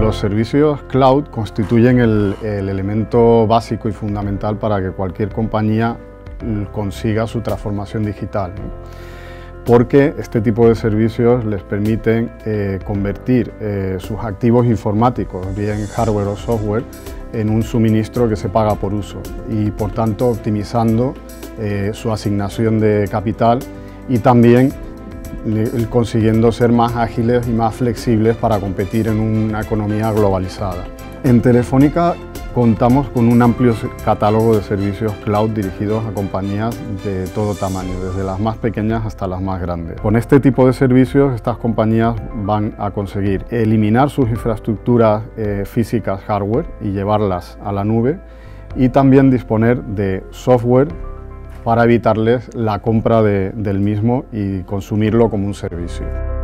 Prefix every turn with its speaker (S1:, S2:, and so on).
S1: Los servicios cloud constituyen el elemento básico y fundamental para que cualquier compañía consiga su transformación digital, ¿no? Porque este tipo de servicios les permiten convertir sus activos informáticos, bien hardware o software, en un suministro que se paga por uso y por tanto optimizando su asignación de capital y también consiguiendo ser más ágiles y más flexibles para competir en una economía globalizada. En Telefónica contamos con un amplio catálogo de servicios cloud dirigidos a compañías de todo tamaño, desde las más pequeñas hasta las más grandes. Con este tipo de servicios, estas compañías van a conseguir eliminar sus infraestructuras físicas hardware y llevarlas a la nube, y también disponer de software para evitarles la compra del mismo y consumirlo como un servicio.